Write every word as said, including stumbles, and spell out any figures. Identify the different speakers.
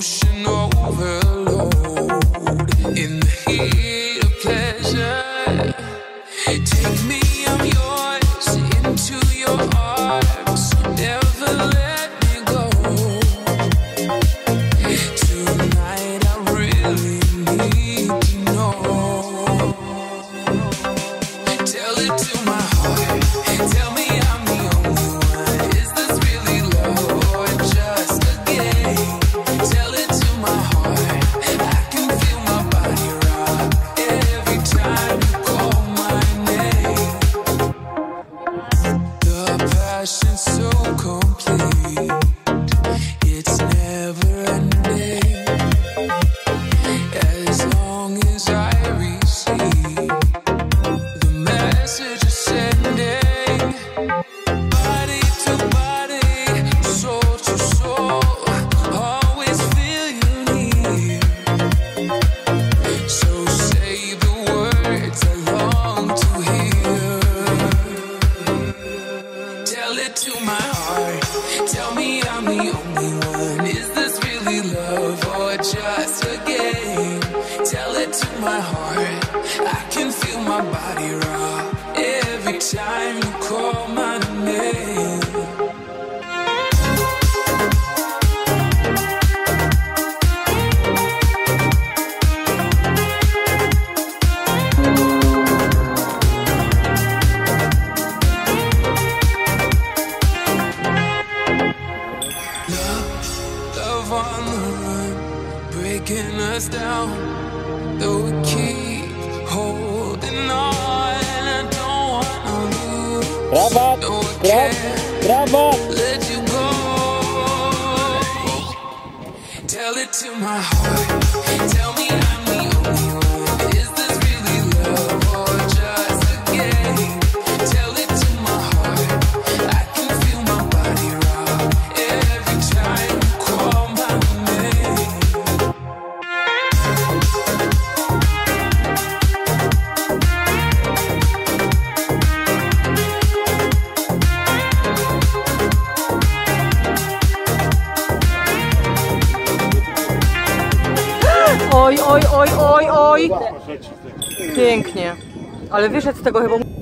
Speaker 1: emotional overload in the heat of pleasure. Take me, I'm yours, into your arms. Never let me go. Tonight I really need to know. Tell it to my heart. Tell me I'm the only one. Is this really love or just a game? Tell it to my heart. I can feel my body rock every time you call my name. The passion's so complete. It's never ending. As long as I receive the message you're sending. Body to body, soul to soul, always feel you near. So say the words I long to hear. Tell it to my heart. Tell me I'm the only one. Is this really love or just a game? Tell it to my heart. I can feel my body rock every time you call my name. Love on the run, breaking us down. Though we keep holding on, I don't wanna lose.
Speaker 2: Brawa,
Speaker 1: No, I
Speaker 2: brawa,
Speaker 1: can't
Speaker 2: brawa.
Speaker 1: let you go. Tell it to my heart. Tell me I'm the only one. Is this really love or just a game? Tell it to my heart. I can feel my body rock every time you call my name.
Speaker 3: Oj, oj, oj, oj, oj. Pięknie. Ale wyszedł z tego chyba...